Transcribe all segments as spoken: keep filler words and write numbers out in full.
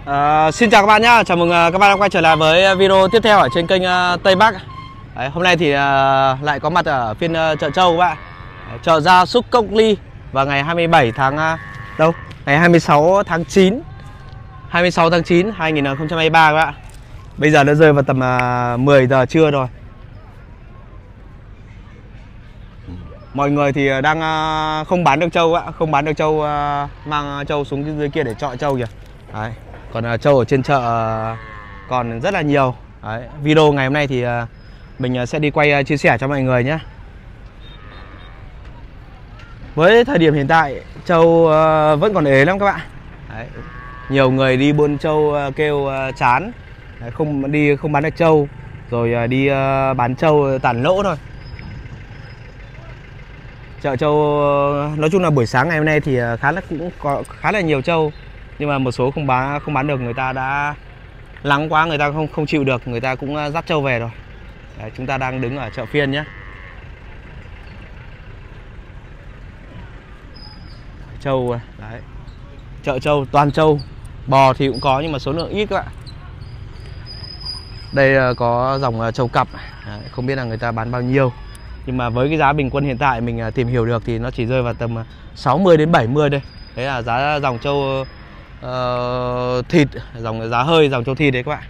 À, xin chào các bạn nhé, chào mừng các bạn đã quay trở lại với video tiếp theo ở trên kênh uh, Tây Bắc. Đấy, hôm nay thì uh, lại có mặt ở phiên uh, chợ Trâu các bạn. Đấy, chợ gia súc Cốc Ly vào ngày hai mươi bảy tháng uh, đâu? Ngày hai mươi sáu tháng chín. hai mươi sáu tháng chín năm hai nghìn không trăm hai mươi ba các bạn. Bây giờ nó rơi vào tầm uh, mười giờ trưa rồi. Mọi người thì đang uh, không bán được trâu ạ, không bán được trâu, uh, mang trâu xuống dưới kia để chọi trâu kìa. Đấy. Còn uh, trâu ở trên chợ uh, còn rất là nhiều. Đấy. Video ngày hôm nay thì uh, mình uh, sẽ đi quay uh, chia sẻ cho mọi người nhé. Với thời điểm hiện tại trâu uh, vẫn còn ế lắm các bạn. Đấy. Nhiều người đi buôn trâu uh, kêu uh, chán. Đấy, không đi không bán được trâu, rồi uh, đi uh, bán trâu tản lỗ thôi. Chợ trâu nói chung là buổi sáng ngày hôm nay thì khá là cũng có khá là nhiều trâu, nhưng mà một số không bán không bán được, người ta đã lắng quá, người ta không không chịu được, người ta cũng dắt trâu về rồi. Đấy, chúng ta đang đứng ở chợ phiên nhé. Trâu đấy, chợ trâu toàn trâu, bò thì cũng có nhưng mà số lượng ít các bạn. Đây có dòng trâu cặp, đấy, không biết là người ta bán bao nhiêu. Nhưng mà với cái giá bình quân hiện tại mình tìm hiểu được thì nó chỉ rơi vào tầm sáu mươi đến bảy mươi đây. Đấy là giá dòng trâu uh, thịt, dòng giá hơi, dòng trâu thịt đấy các bạn.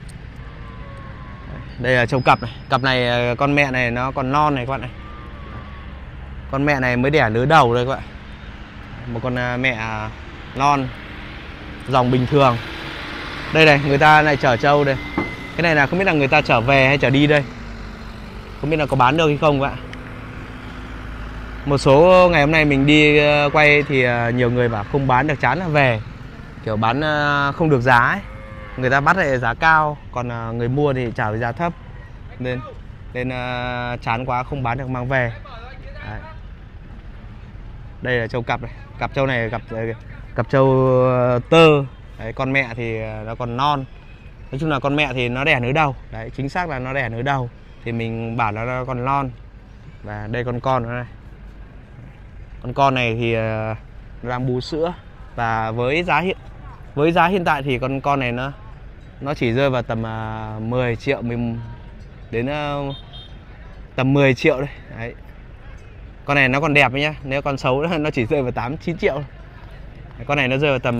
Đây là trâu cặp này. Cặp này con mẹ này nó còn non này các bạn này. Con mẹ này mới đẻ lứa đầu đây các bạn. Một con mẹ non, dòng bình thường. Đây này, người ta này chở trâu đây. Cái này là không biết là người ta chở về hay chở đi đây. Không biết là có bán được hay không các bạn. Một số ngày hôm nay mình đi quay thì nhiều người bảo không bán được, chán là về. Kiểu bán không được giá ấy. Người ta bắt lại giá cao, còn người mua thì trả với giá thấp. Nên nên chán quá không bán được mang về. Đấy. Đây là trâu cặp này. Cặp trâu này cặp cặp trâu tơ. Đấy, con mẹ thì nó còn non. Nói chung là con mẹ thì nó đẻ nứa đầu. Đấy, chính xác là nó đẻ nứa đầu. Thì mình bảo là nó còn non. Và đây con con nó đây. Con con này thì nó đang bú sữa. Và với giá hiện với giá hiện tại thì con con này nó nó chỉ rơi vào tầm mười triệu mình đến tầm mười triệu đây. Đấy. Con này nó còn đẹp ấy nhá. Nếu con xấu nó chỉ rơi vào tám chín triệu. Con này nó rơi vào tầm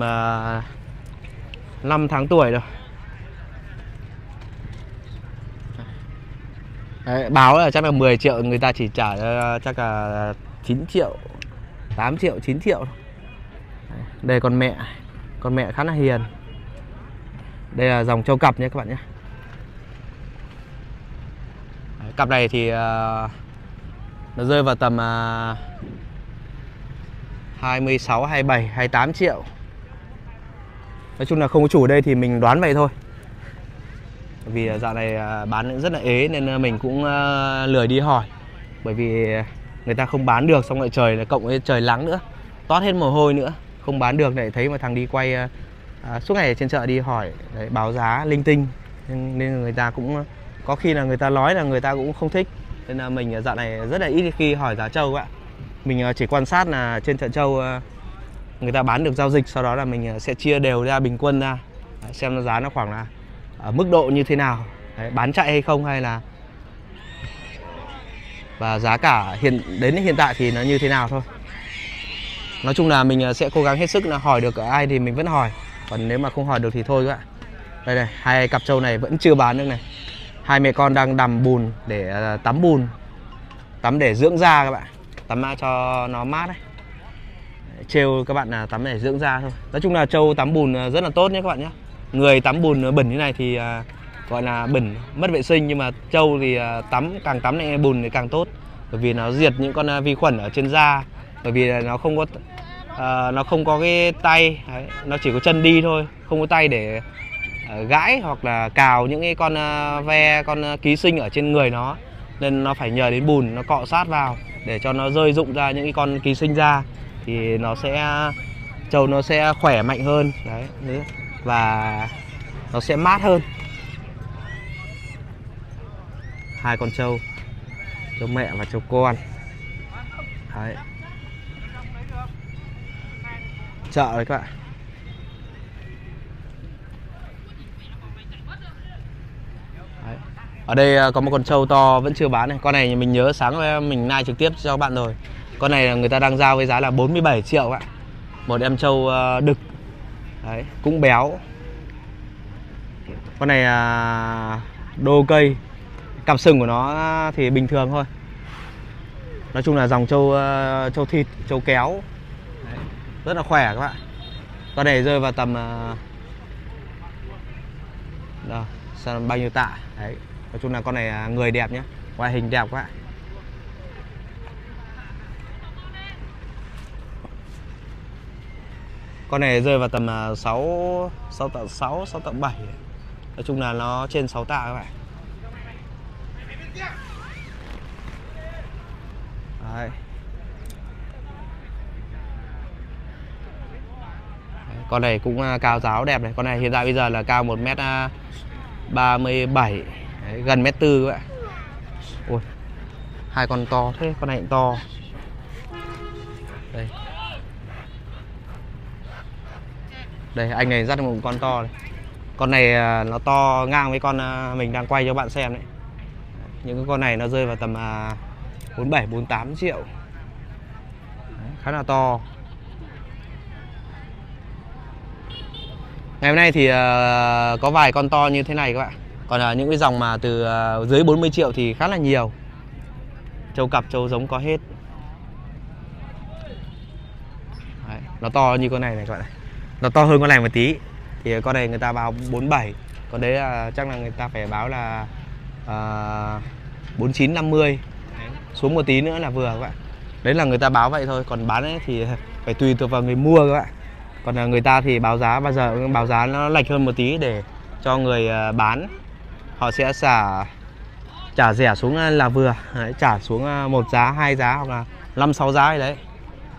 năm tháng tuổi rồi. Đấy, báo là chắc là mười triệu, người ta chỉ trả chắc là chín triệu, tám triệu, chín triệu. Đấy, đây con mẹ, con mẹ khá là hiền. Đây là dòng trâu cặp nhé các bạn nhé. Đấy, cặp này thì uh, nó rơi vào tầm uh, hai mươi sáu, hai mươi bảy, hai mươi tám triệu. Nói chung là không có chủ ở đây thì mình đoán vậy thôi. Vì dạo này bán cũng rất là ế nên mình cũng lười đi hỏi. Bởi vì người ta không bán được, xong lại trời cộng với trời nắng nữa, toát hết mồ hôi nữa. Không bán được lại thấy mà thằng đi quay à, suốt ngày ở trên chợ đi hỏi đấy, báo giá linh tinh. Nên, nên người ta cũng có khi là người ta nói là người ta cũng không thích. Nên là mình dạo này rất là ít khi hỏi giá trâu ạ. Mình chỉ quan sát là trên chợ trâu người ta bán được giao dịch, sau đó là mình sẽ chia đều ra bình quân ra, xem nó giá nó khoảng là ở mức độ như thế nào. Đấy, bán chạy hay không, hay là và giá cả hiện đến hiện tại thì nó như thế nào thôi. Nói chung là mình sẽ cố gắng hết sức là hỏi được ai thì mình vẫn hỏi, còn nếu mà không hỏi được thì thôi các bạn. Đây này, hai cặp trâu này vẫn chưa bán được này. Hai mẹ con đang đầm bùn để uh, tắm bùn, tắm để dưỡng da các bạn, tắm cho nó mát đấy. Trêu các bạn là tắm để dưỡng da thôi. Nói chung là trâu tắm bùn rất là tốt nhé các bạn nhé. Người tắm bùn bẩn như này thì uh, gọi là bẩn, mất vệ sinh, nhưng mà trâu thì uh, tắm càng tắm này bùn thì càng tốt, bởi vì nó diệt những con uh, vi khuẩn ở trên da. Bởi vì nó không có uh, nó không có cái tay, đấy, nó chỉ có chân đi thôi, không có tay để uh, gãi hoặc là cào những cái con uh, ve, con uh, ký sinh ở trên người nó, nên nó phải nhờ đến bùn nó cọ sát vào để cho nó rơi rụng ra những cái con ký sinh ra, thì nó sẽ trâu nó sẽ khỏe mạnh hơn đấy, và nó sẽ mát hơn. Hai con trâu, trâu mẹ và trâu con. Đấy. Chợ đấy các bạn. Ở đây có một con trâu to vẫn chưa bán này. Con này mình nhớ sáng mình nai trực tiếp cho các bạn rồi. Con này người ta đang giao với giá là bốn mươi bảy triệu ạ. Một em trâu đực. Đấy, cũng béo. Con này là đô cây. Cặp sừng của nó thì bình thường thôi. Nói chung là dòng trâu trâu thịt, trâu kéo. Đấy, rất là khỏe các bạn. Con này rơi vào tầm đâu, bao nhiêu tạ. Đấy, nói chung là con này người đẹp nhé, ngoại hình đẹp quá. Con này rơi vào tầm sáu sáu tạ sáu, sáu tạ bảy. Nói chung là nó trên sáu tạ các bạn. Đấy. Con này cũng cao ráo đẹp này. Con này hiện tại bây giờ là cao một mét ba mươi bảy. Đấy, gần mét tư các bạn. Ôi, hai con to thế, con này cũng to. Đây. Đây, anh này dắt một con to này. Con này nó to ngang với con mình đang quay cho bạn xem đấy. Những cái con này nó rơi vào tầm bốn mươi bảy, bốn mươi tám triệu. Đấy, khá là to. Ngày hôm nay thì uh, có vài con to như thế này các bạn. Còn uh, những cái dòng mà từ uh, dưới bốn mươi triệu thì khá là nhiều. Trâu cặp, trâu giống có hết. Đấy, nó to như con này này các bạn này. Nó to hơn con này một tí. Thì con này người ta báo bốn mươi bảy. Còn đấy là chắc là người ta phải báo là uh, bốn mươi chín, năm mươi. Đấy, xuống một tí nữa là vừa các bạn. Đấy là người ta báo vậy thôi. Còn bán ấy thì phải tùy thuộc vào người mua các bạn. Còn người ta thì báo giá, bao giờ báo giá nó lệch hơn một tí để cho người bán. Họ sẽ xả trả rẻ xuống là vừa. Đấy, trả xuống một giá, hai giá hoặc là năm, sáu giá gì đấy.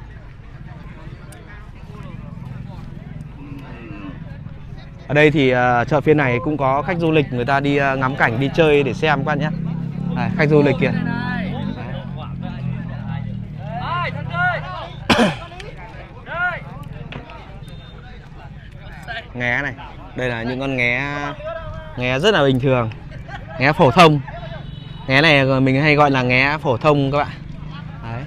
Ở đây thì uh, chợ phiên này cũng có khách du lịch người ta đi uh, ngắm cảnh, đi chơi để xem các bạn nhé. Đấy, khách du lịch kìa. Nghé này, đây là những con nghé nghé rất là bình thường, nghé phổ thông. Nghé này mình hay gọi là nghé phổ thông các bạn. Đấy.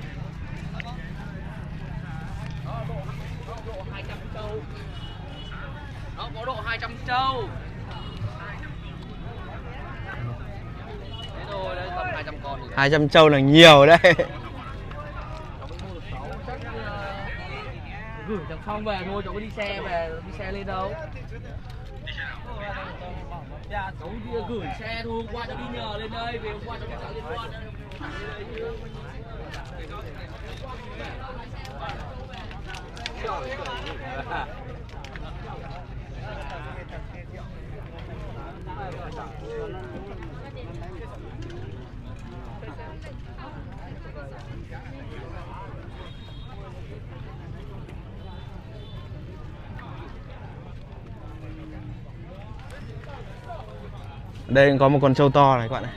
Nó có độ hai trăm trâu. Thế rồi, đấy tầm hai trăm con. hai trăm trâu là nhiều đấy. Gửi thằng Phong về thôi, cháu có đi xe về, đi xe lên đâu. Cháu đi gửi xe thôi, hôm qua cháu đi nhờ lên đây, về hôm qua cháu đi chợ liên quan. Đây có một con trâu to này các bạn này.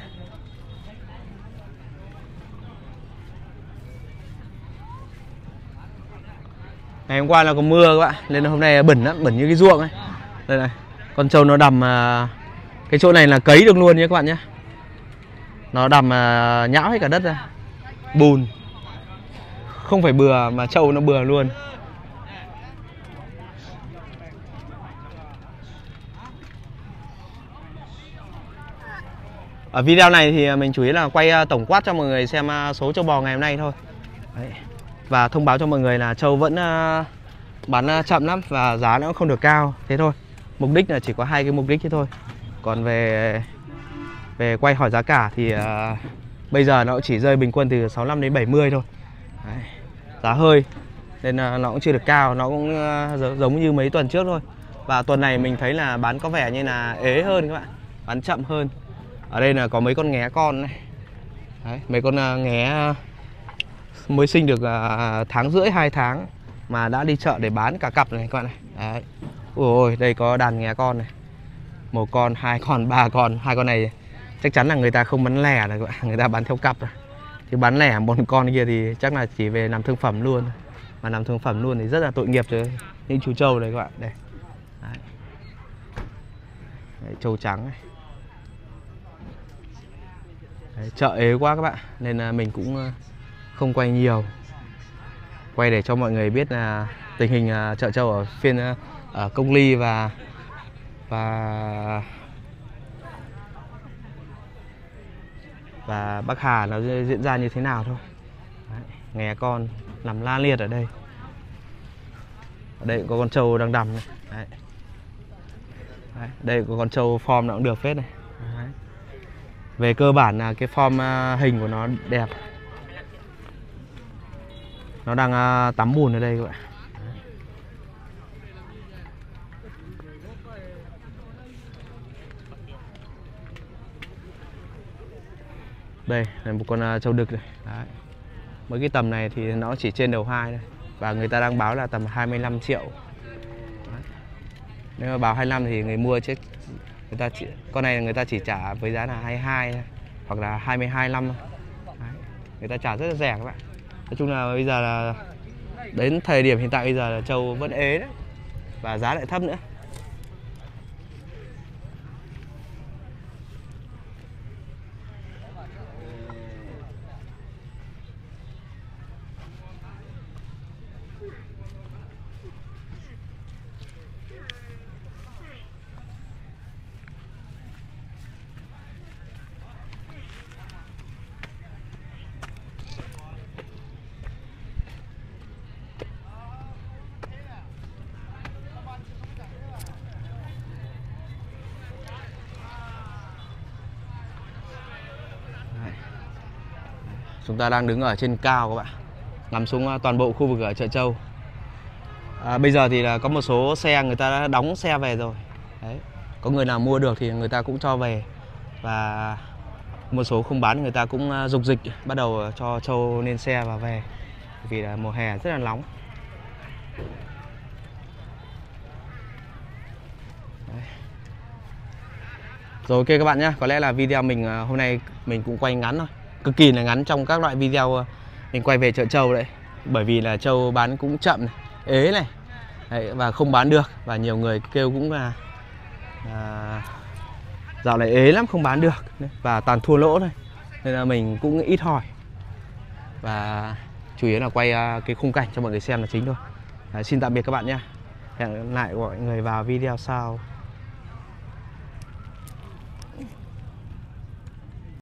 Ngày hôm qua là có mưa các bạn, nên hôm nay bẩn lắm, bẩn như cái ruộng ấy. Đây này, con trâu nó đầm cái chỗ này là cấy được luôn nhé các bạn nhé. Nó đầm nhão hết cả đất ra. Bùn. Không phải bừa mà trâu nó bừa luôn. Ở video này thì mình chủ yếu là quay tổng quát cho mọi người xem số trâu bò ngày hôm nay thôi. Đấy. Và thông báo cho mọi người là trâu vẫn bán chậm lắm và giá nó không được cao. Thế thôi. Mục đích là chỉ có hai cái mục đích thế thôi. Còn về về quay hỏi giá cả thì uh, bây giờ nó chỉ rơi bình quân từ sáu mươi lăm đến bảy mươi thôi. Đấy. Giá hơi nên uh, nó cũng chưa được cao, nó cũng uh, giống như mấy tuần trước thôi. Và tuần này mình thấy là bán có vẻ như là ế hơn các bạn, bán chậm hơn. Ở đây là có mấy con nghé con này. Đấy, mấy con uh, nghé uh, mới sinh được uh, tháng rưỡi, hai tháng mà đã đi chợ để bán cả cặp này các bạn này. Đấy. Ôi, đây có đàn nghé con này. Một con, hai con, ba con. Hai con này chắc chắn là người ta không bán lẻ rồi các bạn, người ta bán theo cặp rồi. Chứ bán lẻ một con kia thì chắc là chỉ về làm thương phẩm luôn. Mà làm thương phẩm luôn thì rất là tội nghiệp rồi những chú trâu này các bạn. Đây. Đấy. Đấy, trâu trắng này. Đấy, chợ ế quá các bạn, nên là mình cũng không quay nhiều, quay để cho mọi người biết là tình hình chợ trâu ở phiên ở Công Ly và và và Bắc Hà nó diễn ra như thế nào thôi. Đấy, nghe con nằm la liệt ở đây. Ở đây có con trâu đang đầm này. Đấy. Đấy, đây có con trâu form nó cũng được phết này. Đấy. Về cơ bản là cái form hình của nó đẹp. Nó đang tắm bùn ở đây các bạn. Đây là một con trâu đực này. Đấy. Mấy cái tầm này thì nó chỉ trên đầu hai thôi. Và người ta đang báo là tầm hai mươi lăm triệu. Đấy. Nếu mà báo hai mươi lăm thì người mua chết. Người ta chỉ, con này người ta chỉ trả với giá là hai mươi hai thôi, hoặc là hai mươi hai lăm. Người ta trả rất là rẻ các bạn. Nói chung là bây giờ là đến thời điểm hiện tại bây giờ là trâu vẫn ế đấy. Và giá lại thấp nữa. Chúng ta đang đứng ở trên cao các bạn, ngắm xuống toàn bộ khu vực ở chợ trâu. À, bây giờ thì là có một số xe người ta đã đóng xe về rồi. Đấy. Có người nào mua được thì người ta cũng cho về. Và một số không bán người ta cũng dục dịch bắt đầu cho trâu lên xe và về. Vì là mùa hè rất là nóng. Đấy. Rồi ok các bạn nhé, có lẽ là video mình hôm nay mình cũng quay ngắn thôi, cực kỳ là ngắn trong các loại video mình quay về chợ trâu đấy. Bởi vì là trâu bán cũng chậm này, ế này. Đấy, và không bán được. Và nhiều người kêu cũng là à, dạo này ế lắm không bán được. Và toàn thua lỗ thôi. Nên là mình cũng ít hỏi. Và chủ yếu là quay cái khung cảnh cho mọi người xem là chính thôi. Đấy, xin tạm biệt các bạn nhé. Hẹn lại mọi người vào video sau.